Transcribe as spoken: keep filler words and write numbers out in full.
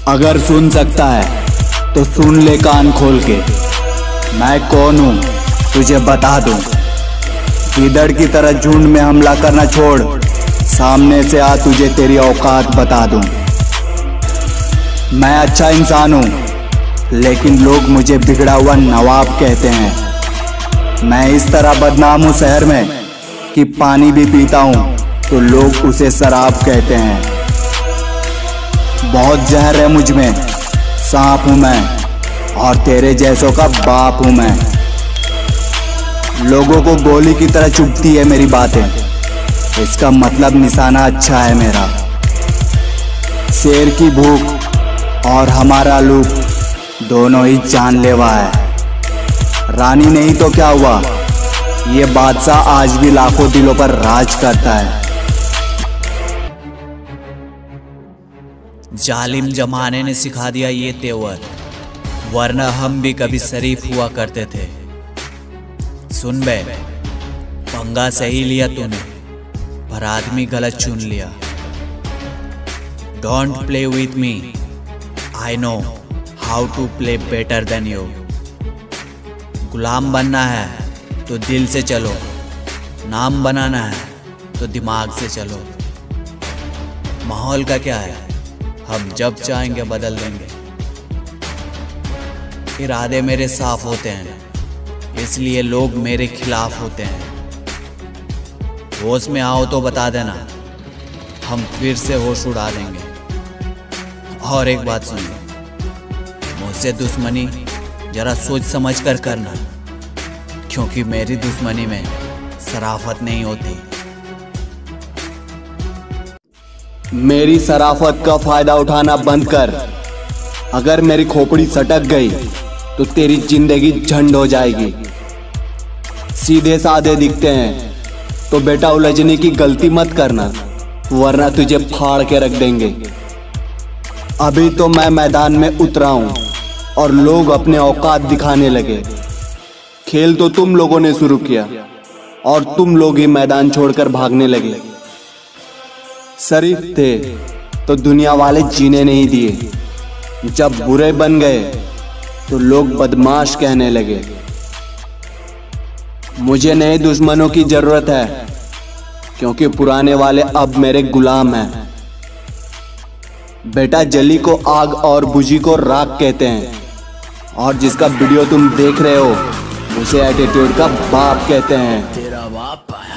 अगर सुन सकता है तो सुन ले कान खोल के। मैं कौन हूँ तुझे बता दूं। गीदड़ की तरह झुंड में हमला करना छोड़, सामने से आ तुझे तेरी औकात बता दूं। मैं अच्छा इंसान हूँ लेकिन लोग मुझे बिगड़ा हुआ नवाब कहते हैं। मैं इस तरह बदनाम हूँ शहर में कि पानी भी पीता हूँ तो लोग उसे शराब कहते हैं। बहुत जहर है मुझ में, सांप हूँ मैं और तेरे जैसों का बाप हूँ मैं। लोगों को गोली की तरह चुभती है मेरी बातें, इसका मतलब निशाना अच्छा है मेरा। शेर की भूख और हमारा लूप दोनों ही जानलेवा है। रानी नहीं तो क्या हुआ, ये बादशाह आज भी लाखों दिलों पर राज करता है। जालिम जमाने ने सिखा दिया ये तेवर, वरना हम भी कभी शरीफ हुआ करते थे। सुन बे, पंगा सही लिया तूने, पर आदमी गलत चुन लिया। Don't play with me, I know how to play better than you. गुलाम बनना है तो दिल से चलो, नाम बनाना है तो दिमाग से चलो। माहौल का क्या है, हम जब चाहेंगे बदल देंगे। इरादे मेरे साफ होते हैं, इसलिए लोग मेरे खिलाफ होते हैं। होश में आओ तो बता देना, हम फिर से होश उड़ा देंगे। और एक बात सुनिए, मुझसे दुश्मनी जरा सोच समझ कर करना, क्योंकि मेरी दुश्मनी में शराफत नहीं होती। मेरी शराफत का फायदा उठाना बंद कर। अगर मेरी खोपड़ी सटक गई तो तेरी जिंदगी झंड हो जाएगी। सीधे साधे दिखते हैं तो बेटा उलझने की गलती मत करना, वरना तुझे फाड़ के रख देंगे। अभी तो मैं मैदान में उतरा हूं और लोग अपने औकात दिखाने लगे। खेल तो तुम लोगों ने शुरू किया और तुम लोग ही मैदान छोड़कर भागने लगे। शरीफ थे तो दुनिया वाले जीने नहीं दिए, जब बुरे बन गए तो लोग बदमाश कहने लगे। मुझे नए दुश्मनों की जरूरत है, क्योंकि पुराने वाले अब मेरे गुलाम हैं। बेटा जली को आग और बुझी को राख कहते हैं, और जिसका वीडियो तुम देख रहे हो उसे एटीट्यूड का बाप कहते हैं। तेरा बाप है।